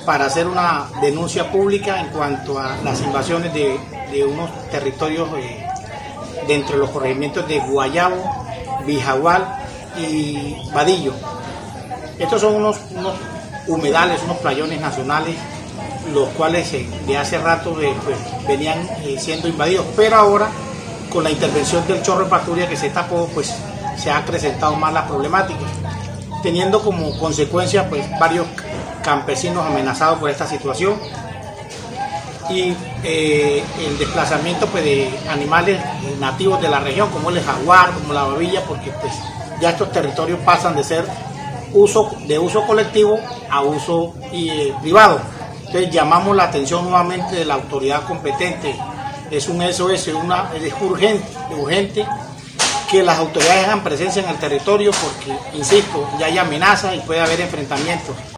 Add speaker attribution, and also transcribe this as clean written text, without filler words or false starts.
Speaker 1: para hacer una denuncia pública en cuanto a las invasiones de unos territorios dentro de los corregimientos de Guayabo, Bijagual y Vadillo. Estos son unos humedales, unos playones nacionales, los cuales de hace rato pues, venían siendo invadidos, pero ahora con la intervención del Chorro de Pasturia que se tapó, pues se ha acrecentado más la problemática, teniendo como consecuencia pues varios campesinos amenazados por esta situación y el desplazamiento pues, de animales nativos de la región, como el jaguar, como la babilla, porque pues ya estos territorios pasan de ser de uso colectivo a uso privado. Entonces llamamos la atención nuevamente de la autoridad competente. Es un SOS, es urgente que las autoridades hagan presencia en el territorio porque, insisto, ya hay amenazas y puede haber enfrentamientos.